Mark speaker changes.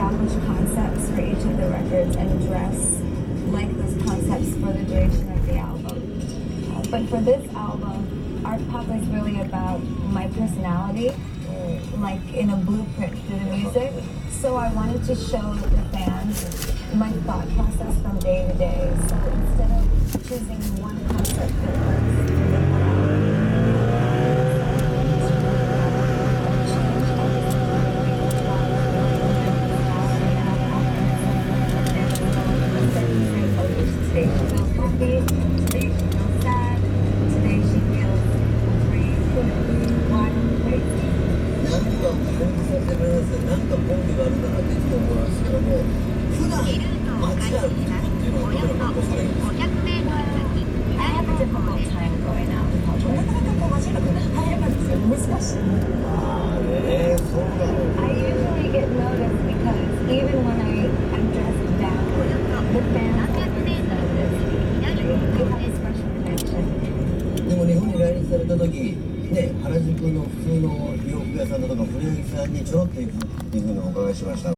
Speaker 1: establish concepts for each of the records and dress like those concepts for the duration of the album. But for this album, Art Pop is really about my personality, like in a blueprint through the music. So I wanted to show the fans my thought process from day to day. So instead of choosing one concept that works for the whole today she feels happy, today she feels sad, today she feels free, wild, crazy.
Speaker 2: なんか感じさせられますね。なんかコンビがあるんだなっていつも思いますけども、普段街歩く時っていうのはどういうことをしたらいいんですか？
Speaker 1: I have a difficult time going out in public. なかなかこう街歩くの大変なんですよ。難しい。
Speaker 2: ああね、そうなの。
Speaker 1: I usually get noticed because even when I'm dressed down, the fans always notice. They have a special connection.
Speaker 2: でも日本に来日された時ね、原宿の普通の洋服屋さんだとか古着屋さんにちょろっと行くっていうふうにお伺いしました。